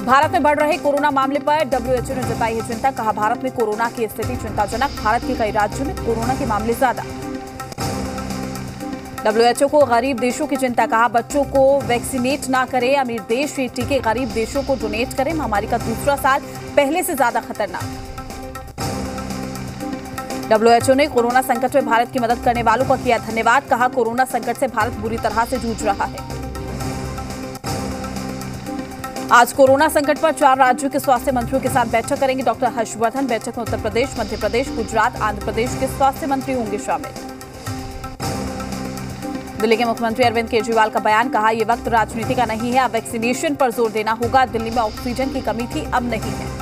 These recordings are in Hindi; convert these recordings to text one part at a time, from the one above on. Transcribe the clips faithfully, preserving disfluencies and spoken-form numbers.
भारत में बढ़ रहे कोरोना मामले पर डब्ल्यूएचओ ने जताई है चिंता। कहा, भारत में कोरोना की स्थिति चिंताजनक। भारत के कई राज्यों में कोरोना के मामले ज्यादा। डब्ल्यूएचओ को गरीब देशों की चिंता। कहा, बच्चों को वैक्सीनेट ना करें, अमीर देश ये टीके गरीब देशों को डोनेट करें। महामारी का दूसरा साल पहले से ज्यादा खतरनाक। डब्ल्यूएचओ ने कोरोना संकट में भारत की मदद करने वालों का किया धन्यवाद। कहा, कोरोना संकट से भारत बुरी तरह से जूझ रहा है। आज कोरोना संकट पर चार राज्यों के स्वास्थ्य मंत्रियों के साथ बैठक करेंगे डॉक्टर हर्षवर्धन। बैठक में उत्तर प्रदेश, मध्य प्रदेश, गुजरात, आंध्र प्रदेश के स्वास्थ्य मंत्री होंगे शामिल। दिल्ली के मुख्यमंत्री अरविंद केजरीवाल का बयान। कहा, यह वक्त राजनीति का नहीं है, अब वैक्सीनेशन पर जोर देना होगा। दिल्ली में ऑक्सीजन की कमी थी, अब नहीं है।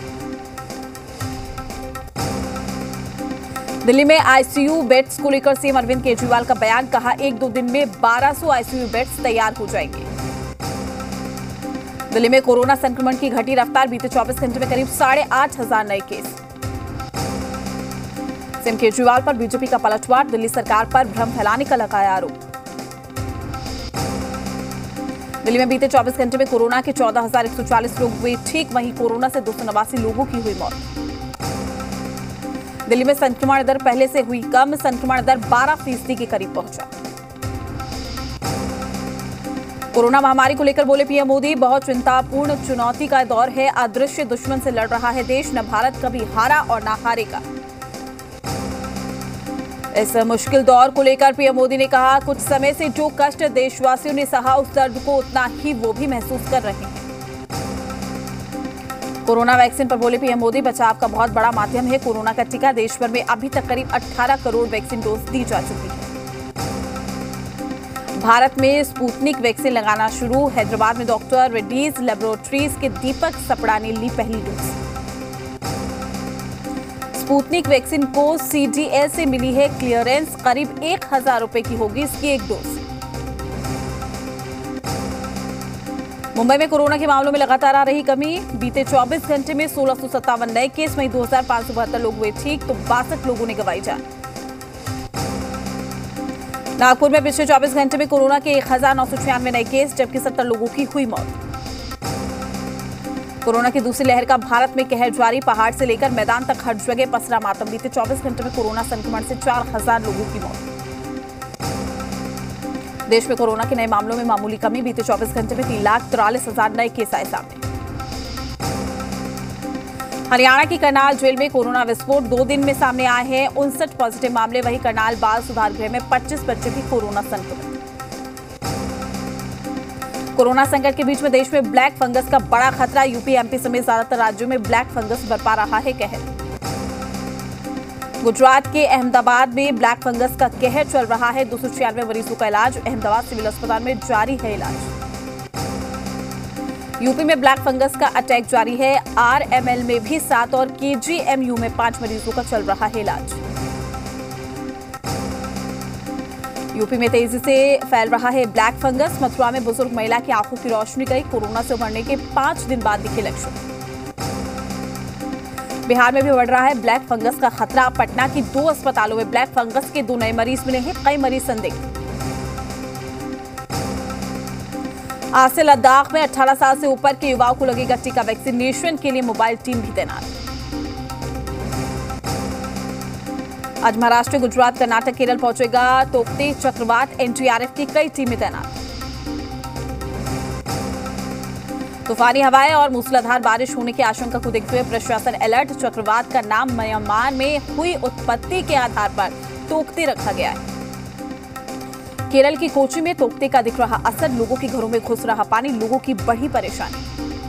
दिल्ली में आईसीयू बेड्स को लेकर सीएम अरविंद केजरीवाल का बयान। कहा, एक दो दिन में बारह सौ आईसीयू बेड्स तैयार हो जाएंगे। दिल्ली में कोरोना संक्रमण की घटी रफ्तार। बीते चौबीस घंटे में करीब साढ़े आठ हजार नए केस। सीएम केजरीवाल पर बीजेपी का पलटवार। दिल्ली सरकार पर भ्रम फैलाने का लगाया आरोप। दिल्ली में बीते चौबीस घंटे में कोरोना के चौदह हजार एक सौ चालीस लोग हुए ठीक। वहीं कोरोना से दो सौ नवासी लोगों की हुई मौत। दिल्ली में संक्रमण दर पहले से हुई कम। संक्रमण दर बारह फीसदी के करीब पहुंचा। कोरोना महामारी को लेकर बोले पीएम मोदी, बहुत चिंतापूर्ण चुनौती का दौर है। अदृश्य दुश्मन से लड़ रहा है देश। न भारत कभी हारा और न हारेगा। इस मुश्किल दौर को लेकर पीएम मोदी ने कहा, कुछ समय से जो कष्ट देशवासियों ने सहा, उस दर्द को उतना ही वो भी महसूस कर रहे हैं। कोरोना वैक्सीन पर बोले पीएम मोदी, बचाव का बहुत बड़ा माध्यम है कोरोना का टीका। देश भर में अभी तक करीब अठारह करोड़ वैक्सीन डोज दी जा चुकी है। भारत में स्पुतनिक वैक्सीन लगाना शुरू। हैदराबाद में डॉक्टर रेड्डीज लैबोरेटरीज के दीपक सपड़ा ने ली पहली डोज। स्पुतनिक वैक्सीन को सीडीए से मिली है क्लियरेंस। करीब एक हजार रुपए की होगी इसकी एक डोज। मुंबई में कोरोना के मामलों में लगातार आ रही कमी। बीते चौबीस घंटे में सोलह सौ सत्तावन नए केस। वहीं दो हजार पांच सौ बहत्तर लोग हुए ठीक, तो बासठ लोगों ने गंवाई जान। नागपुर में पिछले चौबीस घंटे में कोरोना के एक हजार नौ सौ छियानवे नए केस, जबकि सत्तर लोगों की हुई मौत। कोरोना की दूसरी लहर का भारत में कहर जारी। पहाड़ से लेकर मैदान तक हर जगह पसरा मातम। बीते चौबीस घंटे में कोरोना संक्रमण से चार हजार लोगों की मौत। देश में कोरोना के नए मामलों में मामूली कमी। बीते चौबीस घंटे में तीन लाख तिरालीस हजार नए केस आए सामने। हरियाणा की करनाल जेल में कोरोना विस्फोट। दो दिन में सामने आए हैं उनसठ पॉजिटिव मामले। वहीं करनाल बाल सुधार गृह में पच्चीस बच्चे भी कोरोना संक्रमित। कोरोना संकट के बीच में देश में ब्लैक फंगस का बड़ा खतरा। यूपी, एमपी समेत ज्यादातर राज्यों में ब्लैक फंगस बरपा रहा है कहर। गुजरात के अहमदाबाद में ब्लैक फंगस का कहर चल रहा है। दो सौ छियानवे मरीजों का इलाज। अहमदाबाद सिविल अस्पताल में जारी है इलाज। यूपी में ब्लैक फंगस का अटैक जारी है। आरएमएल में भी सात और केजीएमयू में पांच मरीजों का चल रहा है इलाज। यूपी में तेजी से फैल रहा है ब्लैक फंगस। मथुरा में बुजुर्ग महिला की आंखों की रोशनी गई। कोरोना से उबरने के पांच दिन बाद दिखे लक्षण। बिहार में भी बढ़ रहा है ब्लैक फंगस का खतरा। पटना की दो अस्पतालों में ब्लैक फंगस के दो नए मरीज मिले हैं। कई मरीज संदिग्ध। आज से लद्दाख में अठारह साल से ऊपर के युवाओं को लगेगा टीका। वैक्सीनेशन के लिए मोबाइल टीम भी तैनात। आज महाराष्ट्र, गुजरात, कर्नाटक, केरल पहुंचेगा तोकते चक्रवात। एनडीआरएफ की कई टीमें तैनात। तूफानी हवाएं और मूसलाधार बारिश होने की आशंका को देखते हुए प्रशासन अलर्ट। चक्रवात का नाम म्यांमार में हुई उत्पत्ति के आधार पर तोकते रखा गया है। केरल की कोची में तोकते का दिख रहा असर। लोगों के घरों में घुस रहा पानी। लोगों की बढ़ी परेशानी।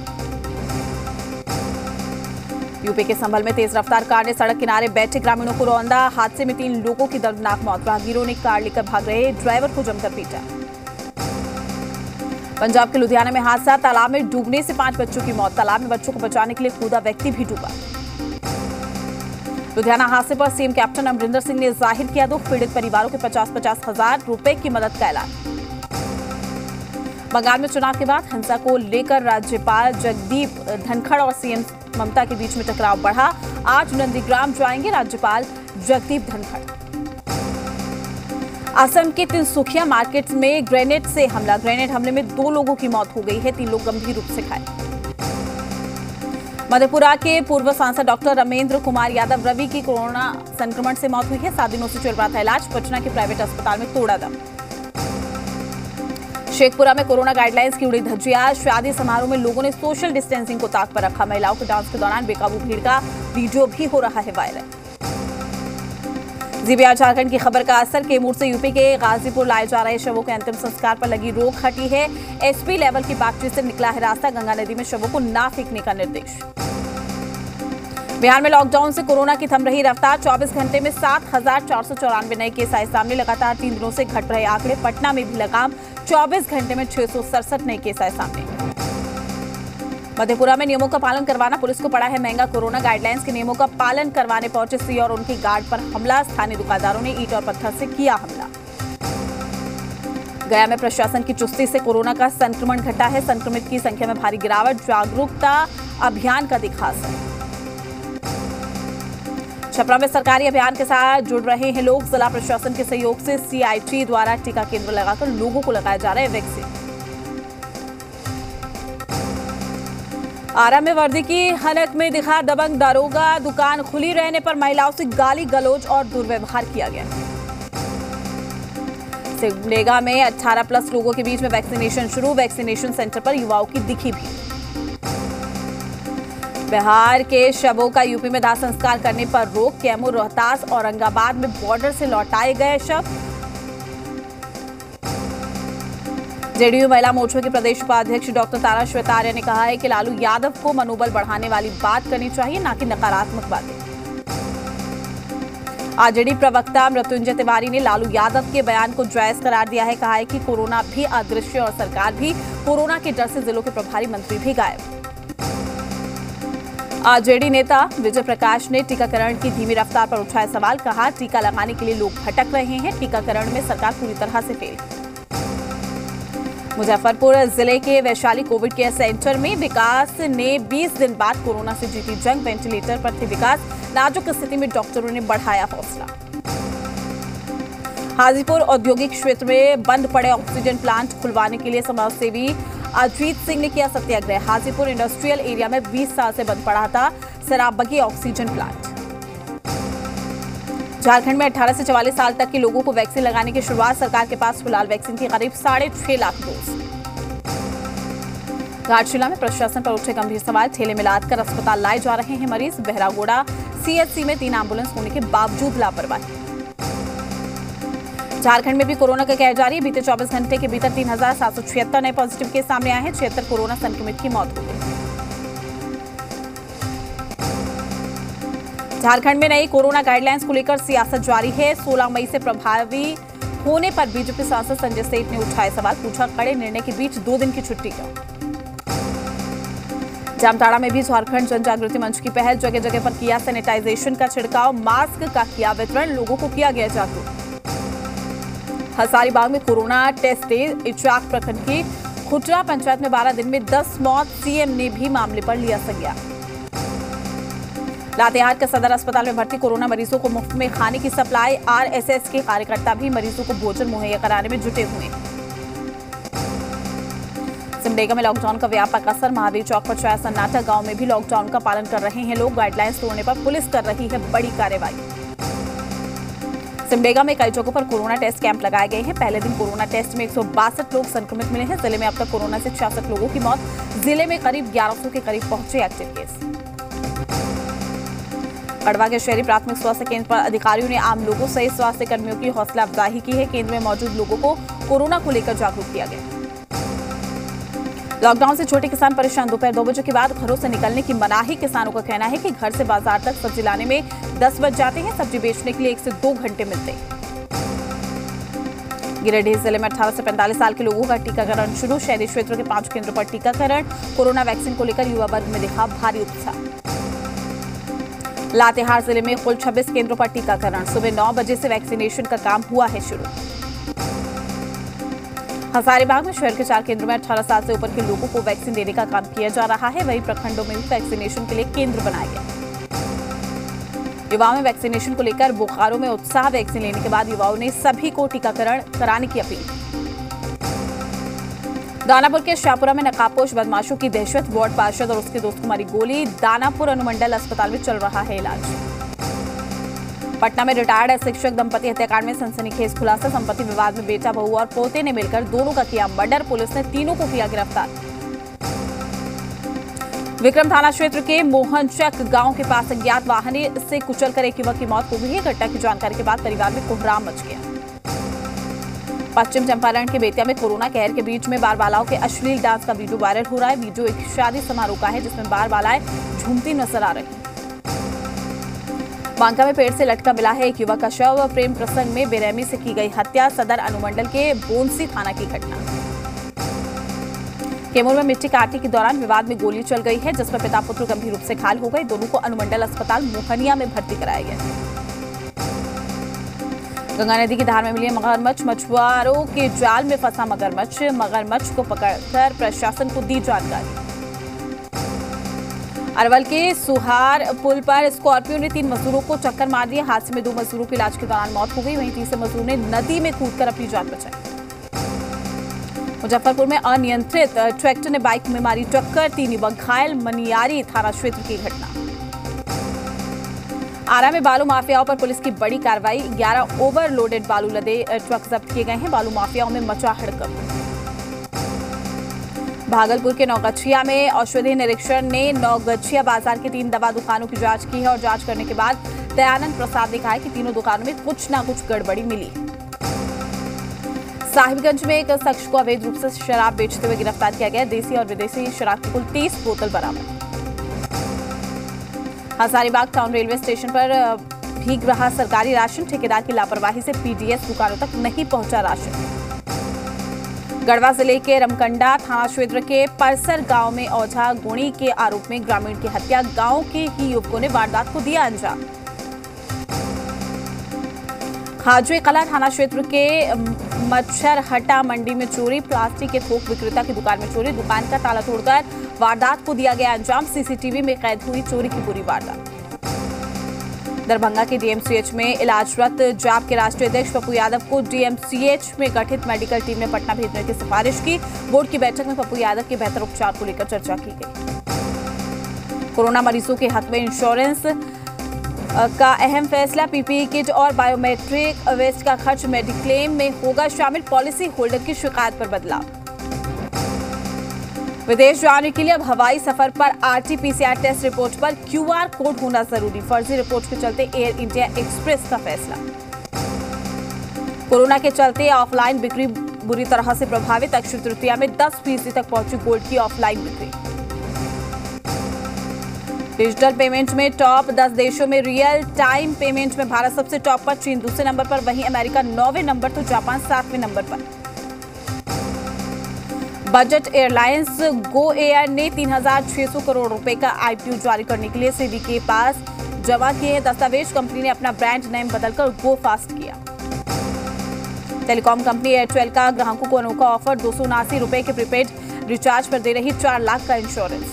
यूपी के संभल में तेज रफ्तार कार ने सड़क किनारे बैठे ग्रामीणों को रौंदा। हादसे में तीन लोगों की दर्दनाक मौत। राहगीरों ने कार लेकर भाग रहे ड्राइवर को जमकर पीटा। पंजाब के लुधियाना में हादसा। तालाब में डूबने से पांच बच्चों की मौत। तालाब में बच्चों को बचाने के लिए कूदा व्यक्ति भी डूबा। लुधियाना हादसे पर सीएम कैप्टन अमरिंदर सिंह ने जाहिर किया दुख। पीड़ित परिवारों के पचास पचास हजार रुपए की मदद का ऐलान। बंगाल में चुनाव के बाद हिंसा को लेकर राज्यपाल जगदीप धनखड़ और सीएम ममता के बीच में टकराव बढ़ा। आज नंदीग्राम जाएंगे राज्यपाल जगदीप धनखड़। असम के तिनसुखिया मार्केट में ग्रेनेड से हमला। ग्रेनेड हमले में दो लोगों की मौत हो गई है। तीन लोग गंभीर रूप से घायल। मधेपुरा के पूर्व सांसद डॉक्टर रमेंद्र कुमार यादव रवि की कोरोना संक्रमण से मौत हुई है। सात दिनों से चल रहा था इलाज, पटना के प्राइवेट अस्पताल में तोड़ा दम। शेखपुरा में कोरोना गाइडलाइंस की उड़ी धज्जियां, शादी समारोह में लोगों ने सोशल डिस्टेंसिंग को ताक पर रखा। महिलाओं के डांस के दौरान बेकाबू भीड़ का वीडियो भी हो रहा है वायरल। जीबीआर झारखंड की खबर का असर, कैमूर से यूपी के गाजीपुर लाए जा रहे शवों के अंतिम संस्कार पर लगी रोक हटी है। एसपी लेवल की बातचीत से निकला है रास्ता, गंगा नदी में शवों को ना फेंकने का निर्देश। बिहार में लॉकडाउन से कोरोना की थम रही रफ्तार, चौबीस घंटे में सात हजार चार सौ चौरानवे नए केस आए सामने। लगातार तीन दिनों से घट रहे आंकड़े, पटना में भी लगाम, चौबीस घंटे में छह सौ सड़सठ नए केस आए सामने। मधेपुरा में नियमों का पालन करवाना पुलिस को पड़ा है महंगा। कोरोना गाइडलाइंस के नियमों का पालन करवाने पहुंचे सी और उनकी गार्ड पर हमला, स्थानीय दुकानदारों ने ईंट और पत्थर से किया हमला। गया में प्रशासन की चुस्ती से कोरोना का संक्रमण घटा है, संक्रमित की संख्या में भारी गिरावट, जागरूकता अभियान का दिखा असर। छपरा में सरकारी अभियान के साथ जुड़ रहे हैं लोग, जिला प्रशासन के सहयोग से सीआईटी द्वारा टीका केंद्र लगाकर लोगों को लगाया जा रहा है वैक्सीन। आरा में वर्दी की हलक में दिखा दबंग दारोगा, दुकान खुली रहने पर महिलाओं से गाली गलौज और दुर्व्यवहार किया गया। सिमडेगा में अठारह प्लस लोगों के बीच में वैक्सीनेशन शुरू, वैक्सीनेशन सेंटर पर युवाओं की दिखी भीड़। बिहार के शवों का यूपी में दाह संस्कार करने पर रोक, कैमूर, रोहतास, औरंगाबाद में बॉर्डर से लौटाए गए शव। जेडीयू महिला मोर्चा के प्रदेश उपाध्यक्ष डॉक्टर तारा श्वेतार्य ने कहा है कि लालू यादव को मनोबल बढ़ाने वाली बात करनी चाहिए, ना कि नकारात्मक बातें। आरजेडी प्रवक्ता मृत्युंजय तिवारी ने लालू यादव के बयान को जायज करार दिया है। कहा है कि कोरोना भी अदृश्य और सरकार भी, कोरोना के डर से जिलों के प्रभारी मंत्री भी गायब। आरजेडी नेता विजय प्रकाश ने टीकाकरण की धीमी रफ्तार पर उठाया सवाल, कहा टीका लगाने के लिए लोग भटक रहे हैं, टीकाकरण में सरकार पूरी तरह से फेल। मुजफ्फरपुर जिले के वैशाली कोविड केयर सेंटर में विकास ने बीस दिन बाद कोरोना से जीती जंग, वेंटिलेटर पर थे विकास, नाजुक स्थिति में डॉक्टरों ने बढ़ाया हौसला। हाजीपुर औद्योगिक क्षेत्र में बंद पड़े ऑक्सीजन प्लांट खुलवाने के लिए समाजसेवी अजीत सिंह ने किया सत्याग्रह। हाजीपुर इंडस्ट्रियल एरिया में बीस साल से बंद पड़ा था शराबबगी ऑक्सीजन प्लांट। झारखंड में अठारह से चवालीस साल तक के लोगों को वैक्सीन लगाने की शुरुआत, सरकार के पास फिलहाल वैक्सीन की करीब साढ़े छह लाख डोज। घाटशिला में प्रशासन पर उठे गंभीर सवाल, ठेले में लादकर अस्पताल लाए जा रहे हैं मरीज। बहरागोड़ा सीएचसी में तीन एम्बुलेंस होने के बावजूद लापरवाही। झारखंड में भी कोरोना का कहर जारी, बीते चौबीस घंटे के भीतर तीन हजार सात सौ छिहत्तर नए पॉजिटिव केस सामने आए हैं, छिहत्तर कोरोना संक्रमित की मौत हो गई। झारखंड में नई कोरोना गाइडलाइंस को लेकर सियासत जारी है। सोलह मई से प्रभावी होने पर बीजेपी सांसद संजय सेठ ने उठाए सवाल, पूछा कड़े निर्णय के बीच दो दिन की छुट्टी क्यों। जामताड़ा में भी झारखंड जन जागृति मंच की पहल, जगह जगह पर किया सैनिटाइजेशन का छिड़काव, मास्क का किया वितरण, लोगों को किया गया जागरूक। हजारीबाग में कोरोना टेस्ट डे, इचाक प्रखंड की खुटरा पंचायत में बारह दिन में दस मौत, सीएम ने भी मामले पर लिया संज्ञान। लातेहार के सदर अस्पताल में भर्ती कोरोना मरीजों को मुफ्त में खाने की सप्लाई, आरएसएस के कार्यकर्ता भी मरीजों को भोजन मुहैया कराने में जुटे हुए हैं। सिमडेगा में लॉकडाउन का व्यापक असर, महावीर चौक पर छाया सन्नाटा, गांव में भी लॉकडाउन का पालन कर रहे हैं लोग, गाइडलाइंस तोड़ने पर पुलिस कर रही है बड़ी कार्रवाई। सिमडेगा में कई जगहों पर कोरोना टेस्ट कैंप लगाए गए हैं। पहले दिन कोरोना टेस्ट में एक सौ बासठ लोग संक्रमित मिले हैं। जिले में अब तक कोरोना से छियासठ लोगों की मौत, जिले में करीब ग्यारह सौ के करीब पहुंचे एक्टिव केस। कड़वा के शहरी प्राथमिक स्वास्थ्य केंद्र पर अधिकारियों ने आम लोगों सहित स्वास्थ्य कर्मियों की हौसला अफजाई की है। केंद्र में मौजूद लोगों को कोरोना को लेकर जागरूक किया गया। लॉकडाउन से छोटे किसान परेशान, दोपहर दो बजे के बाद घरों से निकलने की मनाही। किसानों का कहना है कि घर से बाजार तक सब्जी लाने में दस बज जाते हैं, सब्जी बेचने के लिए एक से दो घंटे मिलते हैं। गिरिडीह जिले में अठारह से पैंतालीस साल के लोगों का टीकाकरण शुरू, शहरी क्षेत्रों के पांच केंद्रों पर टीकाकरण। कोरोना वैक्सीन को लेकर युवा वर्ग में दिखा भारी उत्साह। लातेहार जिले में कुल छब्बीस केंद्रों पर टीकाकरण, सुबह नौ बजे से वैक्सीनेशन का काम हुआ है शुरू। हजारीबाग में शहर के चार केंद्रों में अठारह साल से ऊपर के लोगों को वैक्सीन देने का काम किया जा रहा है। वहीं प्रखंडों में भी वैक्सीनेशन के लिए केंद्र बनाए गए। युवाओं में वैक्सीनेशन को लेकर बोकारो में उत्साह, वैक्सीन लेने के बाद युवाओं ने सभी को टीकाकरण कराने की अपील। दानापुर के शाहपुरा में नकाबपोश बदमाशों की दहशत, वार्ड पार्षद और उसके दोस्त को मारी गोली। दानापुर अनुमंडल अस्पताल में चल रहा है इलाज। पटना में रिटायर्ड शिक्षक दंपति हत्याकांड में सनसनीखेज खुलासा। संपत्ति विवाद में बेटा, बहू और पोते ने मिलकर दोनों का किया मर्डर। पुलिस ने तीनों को किया गिरफ्तार। विक्रम थाना क्षेत्र के मोहनचक गांव के पास अज्ञात वाहन से कुचलकर एक युवक की मौत हो गई है। घटना की जानकारी के बाद परिवार में कोहराम मच गया। पश्चिम चंपारण के बेतिया में कोरोना कहर के बीच में बारबालाओं के अश्लील डांस का वीडियो वायरल हो रहा है। वीडियो एक शादी समारोह का है जिसमें बारबालाएं झूमती नजर आ रही। बांका में पेड़ से लटका मिला है एक युवक का शव। प्रेम प्रसंग में बेरहमी से की गई हत्या। सदर अनुमंडल के बोनसी थाना की घटना। कैमूर में मिट्टी काटने के दौरान विवाद में गोली चल गई है जिसमें पिता पुत्र गंभीर रूप से घायल हो गए। दोनों को अनुमंडल अस्पताल मोहनिया में भर्ती कराया गया। गंगा नदी की धार में मिली मगरमच्छ। मछुआरों के जाल में फंसा मगरमच्छ। मगरमच्छ को पकड़कर प्रशासन को दी जानकारी। अरवल के सुहार पुल पर स्कॉर्पियो ने तीन मजदूरों को चक्कर मार दिया। हादसे में दो मजदूरों की इलाज के दौरान मौत हो गई। वहीं तीसरे मजदूर ने नदी में कूदकर अपनी जान बचाई। मुजफ्फरपुर में अनियंत्रित ट्रैक्टर ने बाइक में मारी टक्कर। तीन युवक घायल। मनियारी थाना क्षेत्र की घटना। आरा में बालू माफियाओं पर पुलिस की बड़ी कार्रवाई। ग्यारह ओवरलोडेड बालू लदे ट्रक जब्त किए गए हैं। बालू माफियाओं में मचा हड़कंप। भागलपुर के नौगछिया में औषधि निरीक्षण ने नौगछिया बाजार की तीन दवा दुकानों की जांच की है और जांच करने के बाद दयानंद प्रसाद ने कहा कि तीनों दुकानों में कुछ ना कुछ गड़बड़ी मिली। साहिबगंज में एक शख्स को अवैध रूप से शराब बेचते हुए गिरफ्तार किया गया। देसी और विदेशी शराब की कुल तीस बोतल बरामद। हजारीबाग टाउन रेलवे स्टेशन पर भीग रहा सरकारी राशन। ठेकेदार की लापरवाही से पीडीएस दुकानों तक नहीं पहुंचा राशन। गढ़वा जिले के रमकंडा थाना क्षेत्र के परसर गांव में ओझा गुणी के आरोप में ग्रामीण की हत्या। गांव के ही युवकों ने वारदात को दिया अंजाम। खाजवे कला थाना क्षेत्र के मच्छरहटा मंडी में चोरी। प्लास्टिक के थोक विक्रेता की दुकान में चोरी। दुकान का ताला तोड़कर वारदात को दिया गया अंजाम। सीसीटीवी में कैद हुई चोरी की पूरी वारदात। दरभंगा के डीएमसीएच में इलाजरत जाप के राष्ट्रीय अध्यक्ष पप्पू यादव को डीएमसीएच में गठित मेडिकल टीम ने पटना भेजने की सिफारिश की। बोर्ड की बैठक में पप्पू यादव के बेहतर उपचार को लेकर चर्चा की गई। कोरोना मरीजों के हक में इंश्योरेंस का अहम फैसला। पीपीई किट और बायोमेट्रिक वेस्ट का खर्च मेडिक्लेम में होगा शामिल। पॉलिसी होल्डर की शिकायत पर बदलाव। विदेश जाने के लिए अब हवाई सफर पर आरटीपीसीआर टेस्ट रिपोर्ट पर क्यूआर कोड होना जरूरी। फर्जी रिपोर्ट के चलते एयर इंडिया एक्सप्रेस का फैसला। कोरोना के चलते ऑफलाइन बिक्री बुरी तरह से प्रभावित। अक्षय तृतीया में दस फीसदी तक पहुंची गोल्ड की ऑफलाइन बिक्री। डिजिटल पेमेंट में टॉप दस देशों में रियल टाइम पेमेंट में भारत सबसे टॉप पर। चीन दूसरे नंबर पर, वहीं अमेरिका नौवें नंबर तो जापान सातवें नंबर पर। बजट एयरलाइंस गो एयर ने तीन हजार छह सौ करोड़ रुपए का आईपीओ जारी करने के लिए सेबी के पास जमा किए दस्तावेज। कंपनी ने अपना ब्रांड नेम बदलकर गो फास्ट किया। टेलीकॉम कंपनी एयरटेल का ग्राहकों को अनोखा ऑफर। दो सौ उनासी रुपए के प्रीपेड रिचार्ज पर दे रही चार लाख का इंश्योरेंस।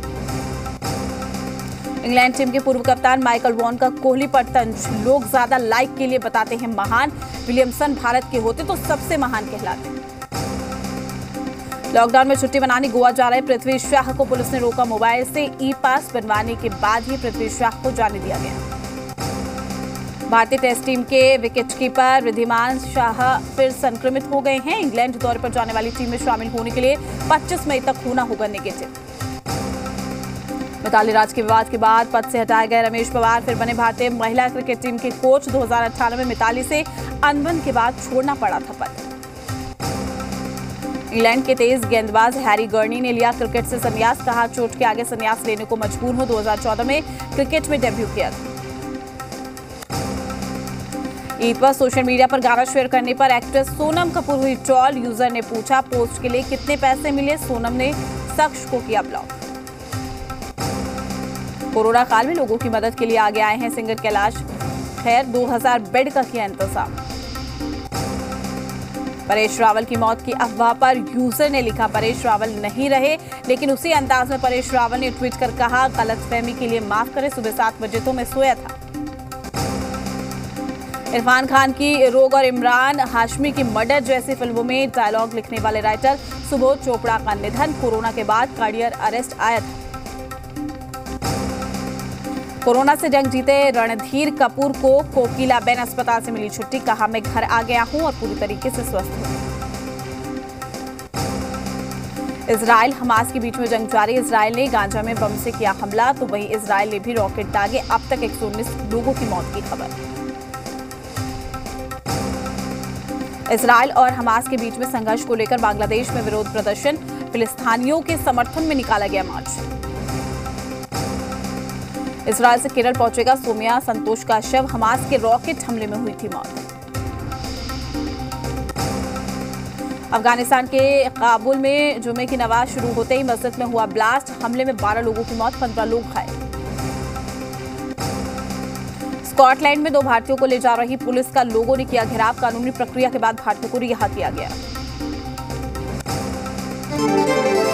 इंग्लैंड टीम के पूर्व कप्तान माइकल वॉन का कोहली पर तंज। लोग ज्यादा लाइक के लिए बताते हैं महान। विलियमसन भारत के होते तो सबसे महान कहलाते। लॉकडाउन में छुट्टी मनाने गोवा जा रहे पृथ्वी शाह को पुलिस ने रोका। मोबाइल से ई पास बनवाने के बाद ही पृथ्वी शाह को जाने दिया गया। भारतीय टेस्ट टीम के विकेटकीपर रिद्धिमान शाह फिर संक्रमित हो गए हैं। इंग्लैंड दौरे पर जाने वाली टीम में शामिल होने के लिए पच्चीस मई तक होना होगा नेगेटिव। मिताली राज के विवाद के बाद पद से हटाए गए रमेश पवार फिर बने भारतीय महिला क्रिकेट टीम के कोच। दो हजार अठारह में मिताली से अनबन के बाद छोड़ना पड़ा था पद। इंग्लैंड के तेज गेंदबाज हैरी गर्नी ने लिया क्रिकेट से संन्यास। कहा चोट के आगे संन्यास लेने को मजबूर हो। दो हजार चौदह में क्रिकेट में डेब्यू किया था। ईद पर सोशल मीडिया पर गाना शेयर करने पर एक्ट्रेस सोनम कपूर हुई ट्रॉल। यूजर ने पूछा पोस्ट के लिए कितने पैसे मिले। सोनम ने शख्स को किया ब्लॉक। कोरोना काल में लोगों की मदद के लिए आगे आए हैं सिंगर कैलाश खेर। दो हजार बेड का किया इंतजाम। परेश रावल की मौत की अफवाह पर यूजर ने लिखा परेश रावल नहीं रहे, लेकिन उसी अंदाज में परेश रावल ने ट्वीट कर कहा गलतफहमी के लिए माफ करें, सुबह सात बजे तो मैं सोया था। इरफान खान की रोग और इमरान हाशमी की मर्डर जैसी फिल्मों में डायलॉग लिखने वाले राइटर सुबोध चोपड़ा का निधन। कोरोना के बाद कार्डियक अरेस्ट आया था। कोरोना से जंग जीते रणधीर कपूर को कोकिलाबेन अस्पताल से मिली छुट्टी। कहा, मैं घर आ गया हूं और पूरी तरीके से स्वस्थ हूं। इजराइल हमास के बीच में जंग जारी। इजराइल ने गाजा में बम से किया हमला, तो वहीं इजराइल ने भी रॉकेट दागे। अब तक एक सौ उन्नीस लोगों की मौत की खबर। इजराइल और हमास के बीच में संघर्ष को लेकर बांग्लादेश में विरोध प्रदर्शन। फिलिस्तीनियों के समर्थन में निकाला गया मार्च। इजराइल से केरल पहुंचेगा सोम्या संतोष का शव। हमास के रॉकेट हमले में हुई थी मौत। अफगानिस्तान के काबुल में जुमे की नमाज शुरू होते ही मस्जिद में हुआ ब्लास्ट। हमले में बारह लोगों की मौत, पंद्रह लोग घायल। स्कॉटलैंड में दो भारतीयों को ले जा रही पुलिस का लोगों ने किया घेराव। कानूनी प्रक्रिया के बाद भारतीयों को रिहा किया गया।